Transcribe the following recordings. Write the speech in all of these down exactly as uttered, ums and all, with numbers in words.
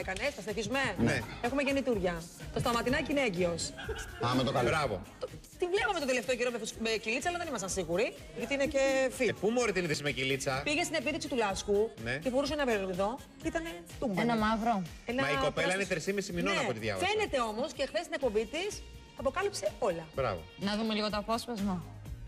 Έκανες, τα στεθίσουμε. Ναι. Έχουμε γεννητούρια. Το σταματινάκι είναι έγκυος. Α, με το καλό. Μπράβο. Τη βλέπαμε το τελευταίο καιρό με κυλίτσα, αλλά δεν ήμασταν σίγουροι. Γιατί είναι και fit. Ε, πού μωρέ την είδες με κυλίτσα. Πήγε στην επίδειξη του Λάσκου ναι. και φορούσε ένα βελουδό και ήταν τούμπα. Ένα μαύρο. Ένα Μα η κοπέλα πράσινο... είναι τρεισήμισι μηνών ναι. από τη διάβαση. Φαίνεται όμως και χθες στην εκπομπή της αποκάλυψε όλα. Μπράβο. Να δούμε λίγο το απόσπασμα.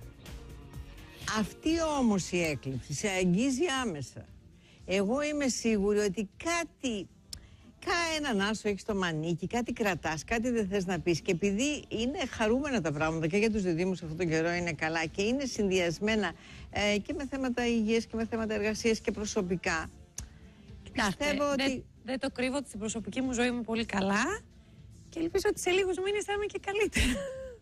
Αυτή όμως η έκλειψη σε αγγίζει άμεσα. Εγώ είμαι σίγουρη ότι κάτι, έναν άσο έχεις στο μανίκι, κάτι κρατάς, κάτι δεν θες να πεις. Και επειδή είναι χαρούμενα τα πράγματα και για τους διδύμους αυτόν τον καιρό είναι καλά και είναι συνδυασμένα ε, και με θέματα υγείας και με θέματα εργασίας και προσωπικά. Πιστεύω ναι, ότι... Δεν, δεν το κρύβω ότι στην προσωπική μου ζωή είμαι πολύ καλά και ελπίζω ότι σε λίγους μήνες θα είμαι και καλύτερα.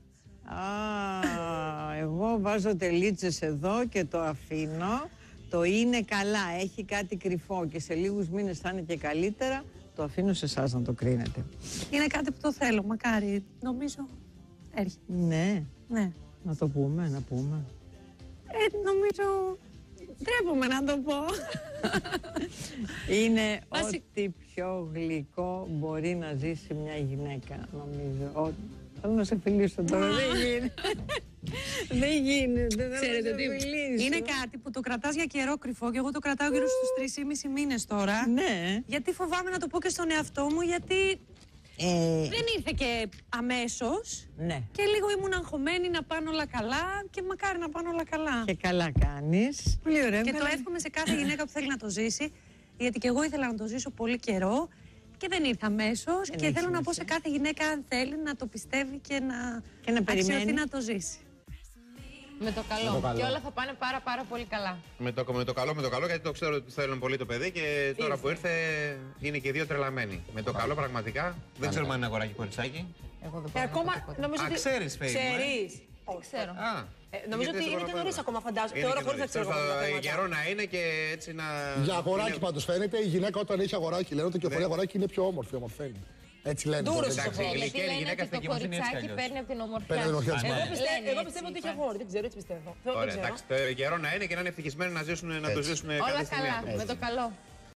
Α, εγώ βάζω τελίτσες εδώ και το αφήνω. Το είναι καλά, έχει κάτι κρυφό και σε λίγους μήνες θα είναι και καλύτερα. Το αφήνω σε εσάς να το κρίνετε. Είναι κάτι που το θέλω, μακάρι. Νομίζω έρχεται. Ναι, Ναι. να το πούμε, να πούμε. Ε, νομίζω ντρέπομαι να το πω. Είναι Βάση... ό,τι πιο γλυκό μπορεί να ζήσει μια γυναίκα, νομίζω. Ό, θέλω να σε φιλήσω τώρα, δεν γίνεται. Δεν γίνεται, δεν Ξέρετε θα τι, σε φιλήσω. είναι κάτι που το κρατάς για καιρό κρυφό και εγώ το κρατάω γύρω στους τρεις και μισό μήνες τώρα. Ναι. Γιατί φοβάμαι να το πω και στον εαυτό μου, γιατί Ε... δεν ήρθε και αμέσως. Ναι. Και λίγο ήμουν αγχωμένη να πάνε όλα καλά και μακάρι να πάνε όλα καλά. Και καλά κάνεις. Πολύ ωραία. Και καλά. το εύχομαι σε κάθε γυναίκα που θέλει να το ζήσει, γιατί και εγώ ήθελα να το ζήσω πολύ καιρό και δεν ήρθα αμέσως. Και θέλω να πω σε κάθε γυναίκα, αν θέλει, να το πιστεύει και να, και να αξιωθεί να το ζήσει. Με το καλό. Με το καλό. Και όλα θα πάνε πάρα πάρα πολύ καλά. Με το, με το καλό, με το καλό, γιατί το ξέρω ότι θέλουν πολύ το παιδί και τώρα που ήρθε είναι και οι δύο τρελαμένοι. Με το καλό πραγματικά. Δεν ξέρουμε αν είναι αγοράκι κοριτσάκι. Εγώ δεν Και μπορώ ακόμα να πω τίποτα. νομίζω Α, ότι. ξέρεις, Φέη μου, ε. Ξέρεις. Δεν ξέρω. Α, Ε, νομίζω ότι είναι και νωρίς ακόμα, φαντάζομαι. Τώρα χωρίς να ξέρω. Καιρό να είναι και έτσι να. Για αγοράκι είναι... πάντως φαίνεται. Η γυναίκα όταν έχει αγοράκι, λένε ότι και φορεί αγοράκι είναι πιο όμορφη, ομορφαίνει. Έτσι λένε. Ντούρος Εντάξει, η Γιατί γλυκιά λένε γυναίκα ότι στην το εκκοιμοσύνη έτσι κι κοριτσάκι αλλιώς. παίρνει από την ομορφιά. Παίρνει την ομορφιά της Εγώ μάνας. πιστεύω, Λένε εγώ έτσι, πιστεύω ότι είχε είπα. αγόρι, δεν ξέρω, έτσι πιστεύω. Δεν Ωραία, ξέρω. εντάξει, το καιρό να είναι και να είναι ευτυχισμένοι να ζήσουν, να το ζήσουν Όλα κάποια στιγμή. καλά. άνθρωποι. Με το καλό.